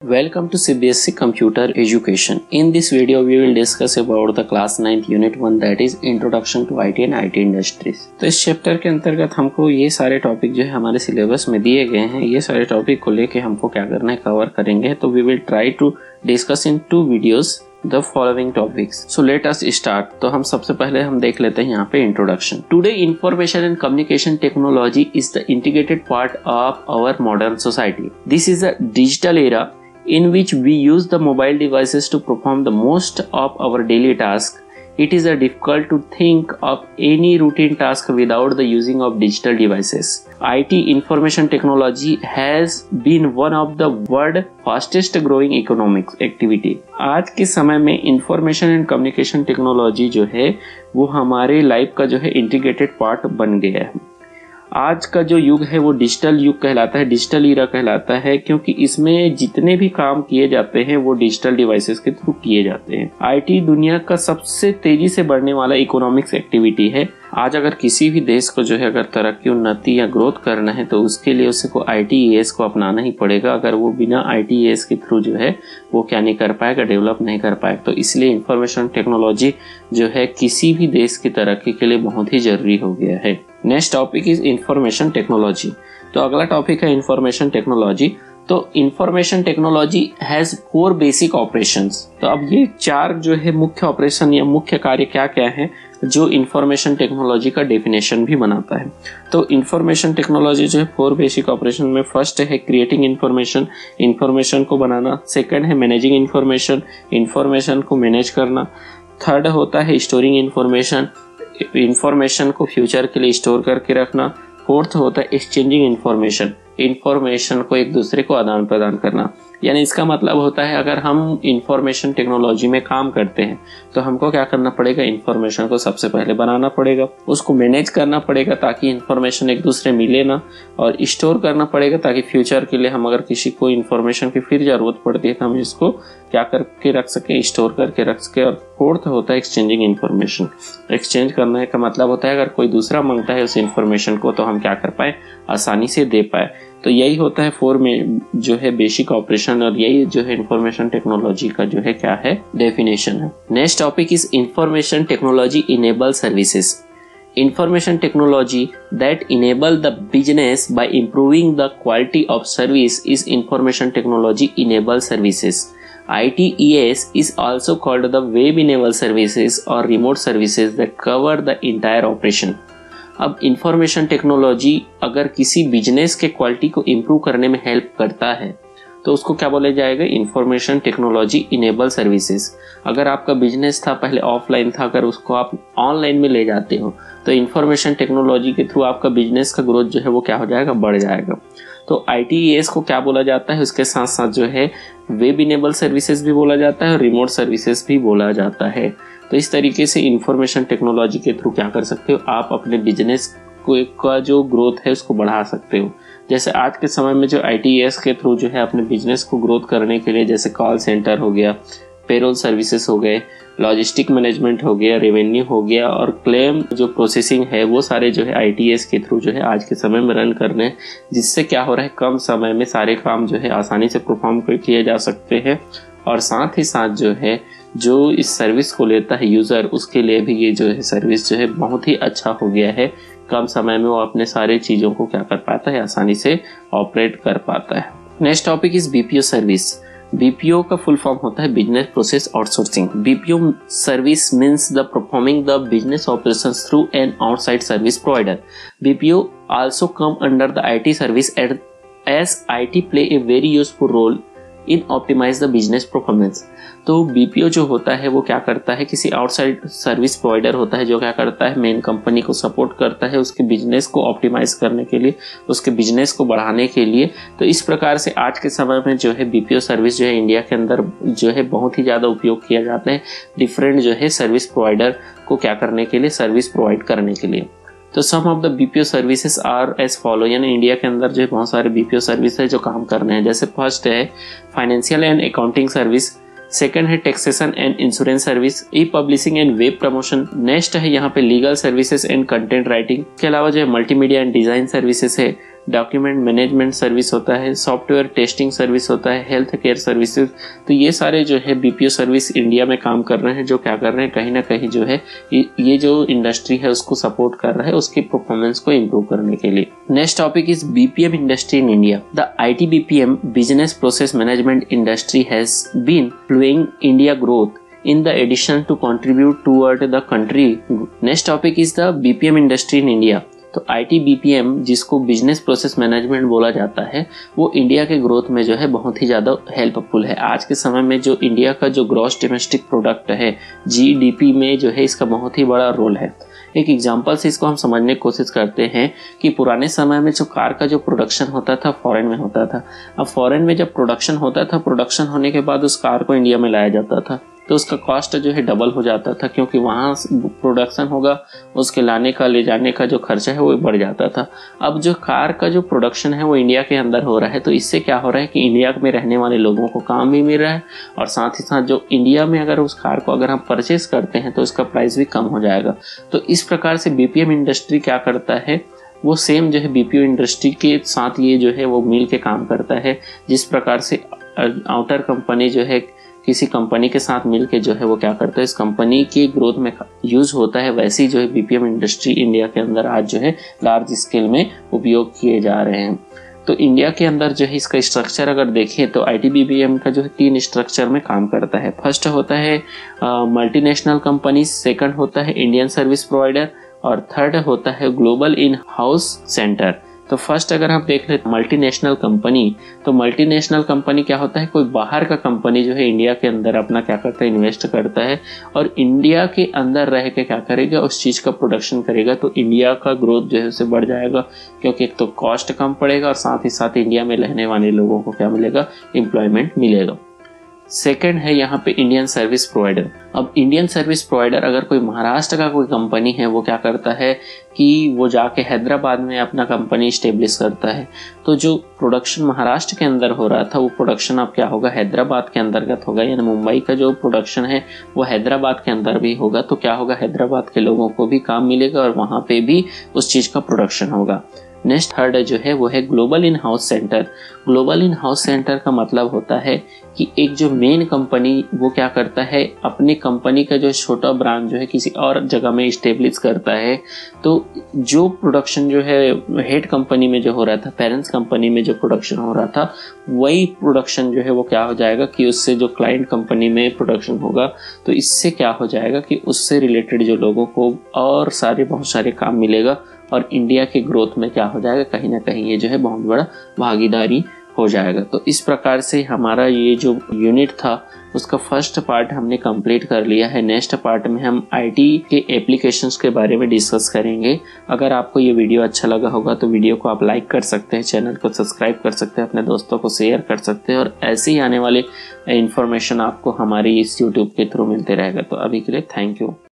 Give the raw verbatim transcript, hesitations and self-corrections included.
Welcome to C B S E Computer Education. In this video, we will discuss about the class ninth unit one, that is Introduction to I T and I T Industries. तो इस chapter के अंतर्गत हमको ये सारे topic जो है हमारे सिलेबस में दिए गए हैं, ये सारे टॉपिक को लेके हमको क्या करना है, कवर करेंगे. तो we will try to discuss in two videos the following topics. So let us start. तो हम सबसे पहले हम देख लेते हैं यहाँ पे introduction. Today information and communication technology is the integrated part of our modern society. This is a digital era in which we use the mobile devices to perform the most of our daily tasks. It is uh, difficult to think of any routine task without the using of digital devices. I T information technology has been one of the world fastest growing economic activity. आज के समय में information and communication technology जो है वो हमारे life का जो है इंटीग्रेटेड पार्ट बन गया है. आज का जो युग है वो डिजिटल युग कहलाता है, डिजिटल ईरा कहलाता है, क्योंकि इसमें जितने भी काम किए जाते हैं वो डिजिटल डिवाइसेस के थ्रू किए जाते हैं. आईटी दुनिया का सबसे तेजी से बढ़ने वाला इकोनॉमिक्स एक्टिविटी है. आज अगर किसी भी देश को जो है अगर तरक्की, उन्नति या ग्रोथ करना है तो उसके लिए उसको आईटीईएस को अपनाना ही पड़ेगा. अगर वो बिना आईटीईएस के थ्रू जो है वो क्या नहीं कर पाएगा, डेवलप नहीं कर पाएगा. तो इसलिए इंफॉर्मेशन टेक्नोलॉजी जो है किसी भी देश की तरक्की के लिए बहुत ही जरूरी हो गया है. Next topic is information technology. तो अगला टॉपिक है इंफॉर्मेशन टेक्नोलॉजी. तो information technology has four basic operations. तो अब ये चार जो है मुख्य ऑपरेशन या मुख्य कार्य क्या क्या है जो इंफॉर्मेशन टेक्नोलॉजी का डेफिनेशन भी बनाता है. तो इंफॉर्मेशन टेक्नोलॉजी जो है फोर बेसिक ऑपरेशन में फर्स्ट है क्रिएटिंग इंफॉर्मेशन, इंफॉर्मेशन को बनाना. सेकंड है मैनेजिंग इंफॉर्मेशन, इंफॉर्मेशन को मैनेज करना. थर्ड होता है स्टोरिंग इंफॉर्मेशन, इंफॉर्मेशन को फ्यूचर के लिए स्टोर करके रखना. फोर्थ होता है एक्सचेंजिंग इंफॉर्मेशन, इंफॉर्मेशन को एक दूसरे को आदान प्रदान करना. यानी इसका मतलब होता है अगर हम इंफॉर्मेशन टेक्नोलॉजी में काम करते हैं तो हमको क्या करना पड़ेगा, इंफॉर्मेशन को सबसे पहले बनाना पड़ेगा, उसको मैनेज करना पड़ेगा ताकि इंफॉर्मेशन एक दूसरे मिले ना, और स्टोर करना पड़ेगा ताकि फ्यूचर के लिए हम अगर किसी को इंफॉर्मेशन की फिर जरूरत पड़ती है तो हम इसको क्या करके रख सके, स्टोर करके रख सके. और फोर्थ होता है एक्सचेंजिंग इंफॉर्मेशन. एक्सचेंज करने का मतलब होता है अगर कोई दूसरा मांगता है उस इंफॉर्मेशन को तो हम क्या कर पाए, आसानी से दे पाए. तो यही होता है फोर में जो है बेसिक ऑपरेशन, और यही जो है इंफॉर्मेशन टेक्नोलॉजी का जो है क्या है, डेफिनेशन है. Next topic is information technology enable services. Information technology that enable the business by improving the quality of service is information technology enabled services. I T E S is also called the web enabled services or remote services that cover the entire operation. अब information technology अगर किसी business के quality को improve करने में help करता है तो उसको क्या बोला जाएगा, इंफॉर्मेशन टेक्नोलॉजी इनेबल सर्विसेज. अगर आपका बिजनेस था पहले ऑफलाइन था, अगर उसको आप ऑनलाइन में ले जाते हो तो इंफॉर्मेशन टेक्नोलॉजी के थ्रू आपका बिजनेस का ग्रोथ जो है वो क्या हो जाएगा, बढ़ जाएगा. तो आईटीईएस को क्या बोला जाता है, उसके साथ साथ जो है वेब इनेबल सर्विसेज भी बोला जाता है और रिमोट सर्विसेज भी बोला जाता है. तो इस तरीके से इंफॉर्मेशन टेक्नोलॉजी के थ्रू क्या कर सकते हो, आप अपने बिजनेस का जो ग्रोथ है उसको बढ़ा सकते हो. जैसे आज के समय में जो आईटीईएस के थ्रू जो है अपने बिजनेस को ग्रोथ करने के लिए जैसे कॉल सेंटर हो गया, पेरोल सर्विसेज हो गए, लॉजिस्टिक मैनेजमेंट हो गया, रेवेन्यू हो गया, और क्लेम जो प्रोसेसिंग है वो सारे जो है आईटीईएस के थ्रू जो है आज के समय में रन करने हैं, जिससे क्या हो रहा है, कम समय में सारे काम जो है आसानी से परफॉर्म किए जा सकते हैं. और साथ ही साथ जो है जो इस सर्विस को लेता है यूजर, उसके लिए भी ये जो है सर्विस जो है बहुत ही अच्छा हो गया है. कम समय में वो अपने सारे चीजों को क्या कर पाता है, आसानी से ऑपरेट कर पाता है. Next topic is BPO service. BPO का फुल फॉर्म होता है business process outsourcing. BPO service means the performing the business operations through an outside service provider. BPO also come under the IT service as IT play a very useful role in optimize the business performance. तो BPO जो होता है वो क्या करता है, किसी outside service provider होता है जो क्या करता है, मेन कंपनी को सपोर्ट करता है उसके बिजनेस को ऑप्टिमाइज करने के लिए, उसके बिजनेस को बढ़ाने के लिए. तो इस प्रकार से आज के समय में जो है बीपीओ सर्विस जो है इंडिया के अंदर जो है बहुत ही ज़्यादा उपयोग किया जाता है डिफरेंट जो है सर्विस प्रोवाइडर को क्या करने के लिए, सर्विस प्रोवाइड करने के लिए. तो some of the BPO services are as follow. यानी इंडिया के अंदर जो है बहुत सारे बीपीओ सर्विस है जो काम कर रहे हैं. जैसे फर्स्ट है financial and accounting service, second है taxation and insurance service, E publishing and web promotion. Next है यहाँ पे legal services and content writing. के अलावा जो है मल्टीमीडिया एंड डिजाइन सर्विसेज है, डॉक्यूमेंट मैनेजमेंट सर्विस होता है, सॉफ्टवेयर टेस्टिंग सर्विस होता है, हेल्थ केयर सर्विसेज। तो ये सारे जो है बीपीओ सर्विस इंडिया में काम कर रहे हैं, जो क्या कर रहे हैं कहीं ना कहीं जो है ये जो इंडस्ट्री है उसको सपोर्ट कर रहा है उसकी परफॉर्मेंस को इम्प्रूव करने के लिए। Next topic is BPM industry in India. The IT BPM business process management industry has been fuelling India growth in the addition to contribute toward the country. Next topic is the B P M industry in India. तो I T B P M जिसको business process management बोला जाता है वो India के growth में जो है बहुत ही ज़्यादा हेल्पफुल है। आज के समय में जो इंडिया का जो ग्रॉस डोमेस्टिक प्रोडक्ट है जी डी पी में जो है इसका बहुत ही बड़ा रोल है। एक एग्जांपल से इसको हम समझने की कोशिश करते हैं कि पुराने समय में जो कार का जो प्रोडक्शन होता था फॉरेन में होता था। अब फॉरेन में जब प्रोडक्शन होता था, प्रोडक्शन होने के बाद उस कार को इंडिया में लाया जाता था तो उसका कॉस्ट जो है डबल हो जाता था, क्योंकि वहाँ प्रोडक्शन होगा उसके लाने का ले जाने का जो खर्चा है वो बढ़ जाता था। अब जो कार का जो प्रोडक्शन है वो इंडिया के अंदर हो रहा है, तो इससे क्या हो रहा है कि इंडिया में रहने वाले लोगों को काम भी मिल रहा है और साथ ही साथ जो इंडिया में अगर उस कार को अगर हम परचेज करते हैं तो उसका प्राइस भी कम हो जाएगा। तो इस प्रकार से बीपीएम इंडस्ट्री क्या करता है, वो सेम जो है बीपीओ इंडस्ट्री के साथ ये जो है वो मिल के काम करता है। जिस प्रकार से आउटर कंपनी जो है किसी कंपनी के साथ मिलके जो है वो क्या करता है इस कंपनी की ग्रोथ में यूज होता है, वैसी जो है बीपीएम इंडस्ट्री इंडिया के अंदर आज जो है लार्ज स्केल में उपयोग किए जा रहे हैं। तो इंडिया के अंदर जो है इसका स्ट्रक्चर अगर देखें तो I T B P M का जो है तीन स्ट्रक्चर में काम करता है। फर्स्ट होता है मल्टीनेशनल कंपनी, सेकंड होता है इंडियन सर्विस प्रोवाइडर और थर्ड होता है ग्लोबल इन हाउस सेंटर। तो फर्स्ट अगर हम देख ले मल्टीनेशनल कंपनी, तो मल्टीनेशनल कंपनी क्या होता है, कोई बाहर का कंपनी जो है इंडिया के अंदर अपना क्या करता है इन्वेस्ट करता है और इंडिया के अंदर रह के क्या करेगा उस चीज़ का प्रोडक्शन करेगा। तो इंडिया का ग्रोथ जो है उसे बढ़ जाएगा, क्योंकि एक तो कॉस्ट कम पड़ेगा और साथ ही साथ इंडिया में रहने वाले लोगों को क्या मिलेगा, एम्प्लॉयमेंट मिलेगा। सेकेंड है यहाँ पे इंडियन सर्विस प्रोवाइडर। अब इंडियन सर्विस प्रोवाइडर अगर कोई महाराष्ट्र का कोई कंपनी है वो क्या करता है कि वो जाके हैदराबाद में अपना कंपनी स्टेब्लिश करता है। तो जो प्रोडक्शन महाराष्ट्र के अंदर हो रहा था वो प्रोडक्शन अब क्या होगा हैदराबाद के अंतर्गत होगा, यानी मुंबई का जो प्रोडक्शन है वो हैदराबाद के अंदर भी होगा। तो क्या होगा, हैदराबाद के लोगों को भी काम मिलेगा और वहाँ पे भी उस चीज़ का प्रोडक्शन होगा। नेक्स्ट थर्ड जो है वो है global in house centre. Global in house centre का मतलब होता है कि एक जो मेन कंपनी वो क्या करता है अपनी कंपनी का जो छोटा ब्रांच जो है किसी और जगह में इस्टेब्लिश करता है। तो जो प्रोडक्शन जो है हेड कंपनी में जो हो रहा था, पेरेंट्स कंपनी में जो प्रोडक्शन हो रहा था, वही प्रोडक्शन जो है वो क्या हो जाएगा कि उससे जो क्लाइंट कंपनी में प्रोडक्शन होगा तो इससे क्या हो जाएगा कि उससे रिलेटेड जो लोगों को और सारे बहुत सारे काम मिलेगा और इंडिया के ग्रोथ में क्या हो जाएगा, कहीं ना कहीं ये जो है बहुत बड़ा भागीदारी हो जाएगा। तो इस प्रकार से हमारा ये जो यूनिट था उसका फर्स्ट पार्ट हमने कंप्लीट कर लिया है। नेक्स्ट पार्ट में हम आईटी के एप्लीकेशंस के बारे में डिस्कस करेंगे। अगर आपको ये वीडियो अच्छा लगा होगा तो वीडियो को आप लाइक कर सकते हैं, चैनल को सब्सक्राइब कर सकते हैं, अपने दोस्तों को शेयर कर सकते हैं और ऐसे ही आने वाले इन्फॉर्मेशन आपको हमारी इस यूट्यूब के थ्रू मिलते रहेगा। तो अभी के लिए थैंक यू।